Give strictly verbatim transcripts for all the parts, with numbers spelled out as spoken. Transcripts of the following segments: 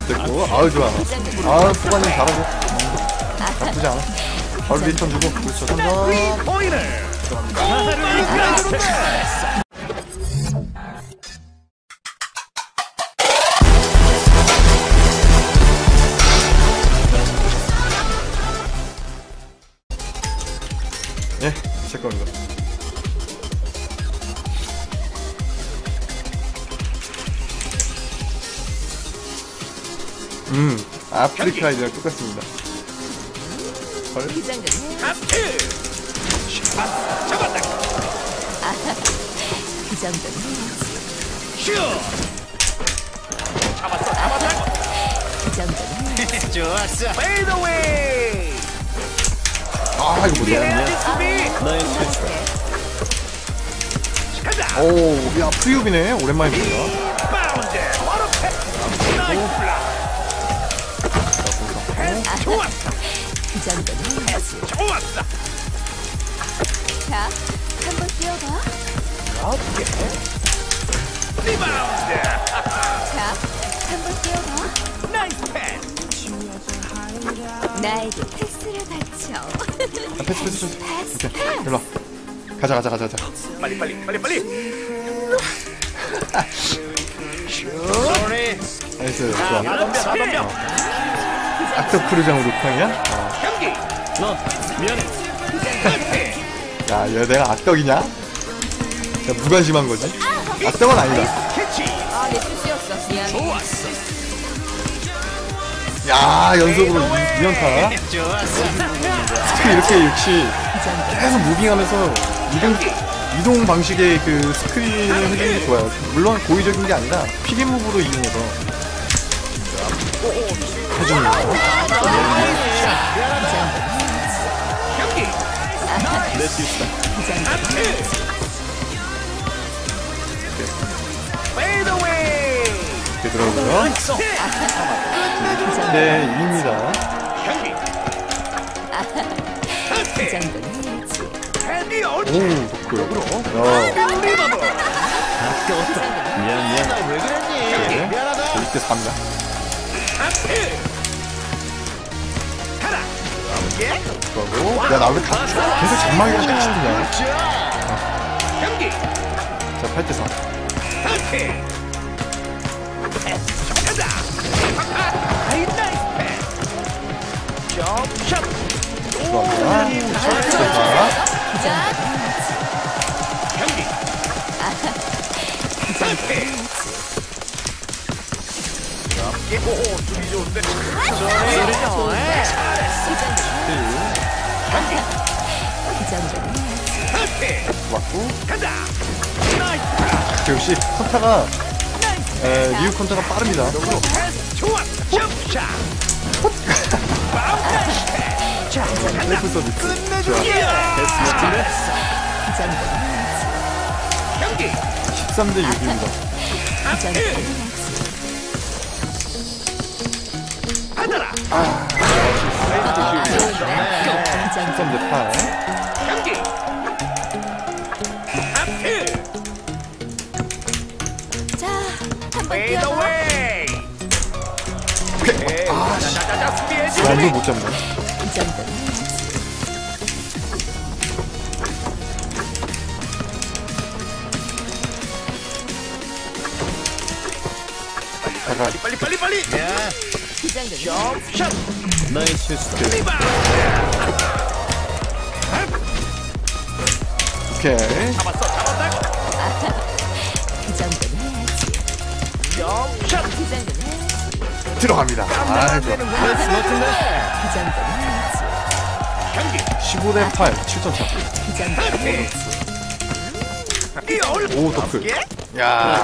됐고. 아우 좋아. 아 수관님 잘하고. 음, 나쁘지 않아. 바로 리턴 주고. 그렇죠. 선전. 예, 제 겁니다. 음, 아프리카 아이디랑 똑같습니다. 헐. 하트! 잡았다! 그 정도는 슈! 잡았어, 잡았다! 그 정도는 좋았어! 페이드 어웨이! 아, 이거 뭐야? 수비! 너의 실수. 간다! 오, 야, 프리오비네. 오랜만에 봅니다. 바운드! 바로 패스! 나이스 블락! 패스 좋았어! 그 정도는 패스 좋았어! 자, 한번 뛰어봐. 오케이! 리바운드! 자, 한번 뛰어봐. 나이스 패스! 나에게 패스를 받쳐. 아, 패스, 패스, 패스. 패스, 오케이, 패스. 일로 와. 가자, 가자, 가자, 가자. 빨리 빨리 빨리 빨리! 쏘리! 나이스, 나 좋아. 덤벼 나 덤벼! 악덕 크루장 루팡이야? 어. 경기! 너 미안해. 끝! 야, 얘 내가 악덕이냐? 야, 무관심한 거지? 악덕은 아니다. 캐치! 아, 내 실수였어. 미안. 좋았어! 야, 연속으로 이 연타. 좋았어! 스킬 이렇게 역시 계속 무빙하면서 이동, 이동 방식의 그 스크린을 해주는 게 좋아요. 물론 고의적인 게 아니라 피겟무브로 이용해서 해주는 거예요. 경기! 내 실수다. 하트! 페이드 어웨이! 이렇게 들어오고요. 네, 이깁니다. 경기! 그 하트! 정도는 해야지. 헤디 오, 어디? 덕후요. 어, 리버브! 아까웠다. 미안 미안. 왜 그랬니? 네. 미안하다! 이때 삽니다. 하트! 가라! 예? 그러고, 야, 나 왜 다, 계속 장막이랑 같이 뜨냐? 자, 경기! 자, 팔 대 사. 하트! 패스 간다! 아이 나이스 패스! 점샷! 들어갑니다. 자, 자, 경기! 하트! 오, 수비 좋은데? 그 정도는 해야지. 하트! 맞고. 간다! 나이스! 역시 컨타가, 에, 리우 컨타가 빠릅니다. 패스 좋았어! 점샷! 바운드 패스! 자, 간다! 셀프 서비스. 끝내주기! 패스 멋진데? 그 정도는 해야지. 경기! 십삼 대 육입니다. 그 정도는 해야지. 받아라! 십삼 대 팔. 경기! 하트! 자, 한번 페이드 뛰어봐. 어웨이! 아, 자자자자 수비해주기! 야, 이거 못 잡네. 그 정도는 해야지. 잠깐. 빨리 빨리 빨리! 야, 그 정도는 해야지. 점샷! 너의 실수다. 리바운드! 오케이. 잡았어 잡았다! 그 정도는 해야지. 점샷! 그 정도는 해야지. 들어갑니다. 아이고. 패스 멋진데? 그 정도는 해야지. 경기! 십오 대 팔. 칠 점 차. 그 정도는 해야지. 뛰어올! 오, 덕후. 야,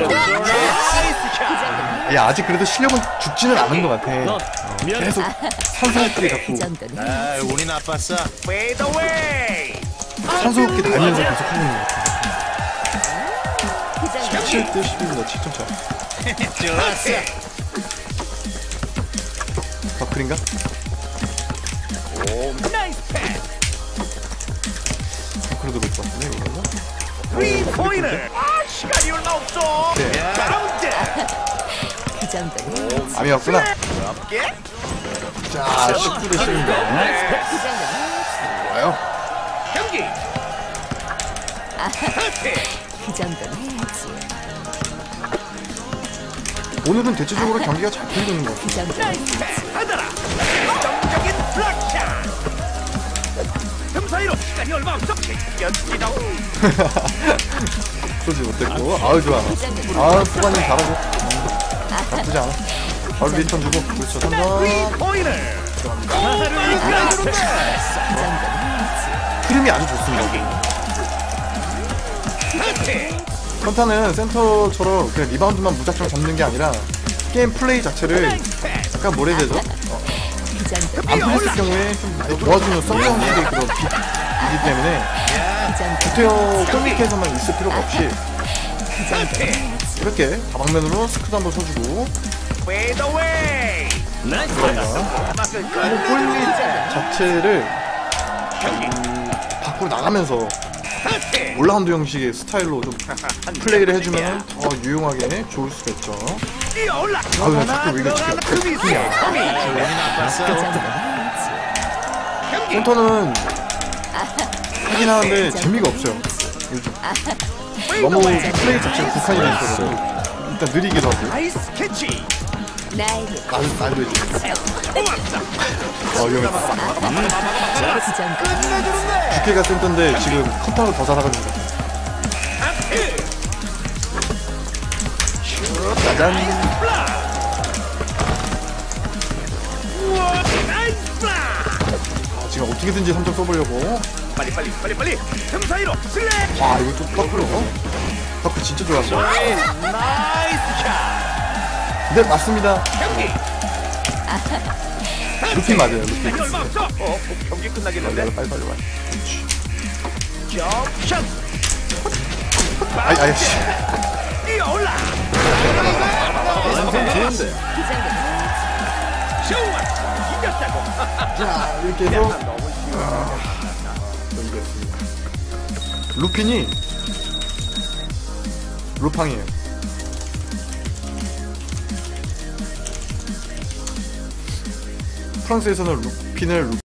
야, 아직 그래도 실력은 죽지는 않은 것 같아. 너 미안해. 계속 산소호흡기 그 갖고, 정도는 아, 해야지. 운이 나빴어. 페이드 어웨이! 산소호흡기 달면서 계속 하고 있는 것 같아. 그 정도는 칠 대 십입니다. 칠 점 차. 좋았어. 버클인가? 오, 나이스 패스. 버클로 들어올 것 같은데, 이거. 스리 포인트. 아, 시간이 얼마 없어. 네. 바운드. 그 그 정도는 해야지. 암이 왔구나. 부럽게. 자, 십구 대 십입니다. 그 정도는 해야지. 좋아요. 경기. 그 정도는 해야지. 오늘은 대체적으로 경기가 잘 풀리는 것 같아요. 그 정도는 해야지. 하더라. 정적인 블락샷. 틈 사이로 시간이 얼마 없어. 껴지다. 쏘지 못했고. 아우, 좋아. 아, 후반님 잘하고. 음, 나쁘지 않아. 바로 리턴 주고. 그렇죠. 삼 점. 포인을. 그 정도는 해야지. 흐름이 아주 좋습니다. 컨타는 센터처럼 그냥 리바운드만 무작정 잡는 게 아니라 게임 플레이 자체를 약간 뭐라 해야 되죠? 어, 그 정도는 안 풀렸을 경우에 좀 도와주는 성 형식의 그런 빛이기 때문에 그 정도는 구태여 골밑에서만 있을 필요가 없이 그 정도는 해야지. 이렇게 다방면으로 스크도 한번 써주고 Fade away. 나이스 들어갑니다. 맛을 그리고 끝내주는 골밑 자체를 음, 밖으로 나가면서 올라운드 형식의 스타일로 좀 플레이를 해주면 더 유용하게 좋을 수가 있죠. 뛰어올라. 아유, 자꾸 왜 이렇게 지켜? 그 미세. 그 정도는 해야지. 센터는 하긴 하는데 재미가 없어요. 요즘 너무 플레이 자체가 국한이 돼 있어서 일단 느리기도 하고 나이스 캐치. 나에게 날, 날도 해주고 좋았다. 어 위험했다. 그 정도는 끝내주는데. 부캐가 센터인데 지금 컨타가 더 잘하거든요. 짜잔. 우와, 나이스 블락. 아, 지금 어떻게든지 삼 점 써보려고. 빨리 빨리 빨리 빨리. 틈 사이로 슬랩. 와 이거 또 더크로. 더크 진짜 좋았어. 나이스 샷. 네 맞습니다. 경기. 루핀 맞아요. 루핀. 시간이 얼마 없어. 어, 경기 끝나겠는데. 빨리 빨리 빨리 빨리. 점샷. 아이 아이 씨. 뛰어올라. 완전 좋은데 그 정도는 해야지. 좋아. 이겼다고. 자 이렇게 해서 아, 넘겼습니다. 루핀이 루팡이에요. 프랑스에서는 루핀을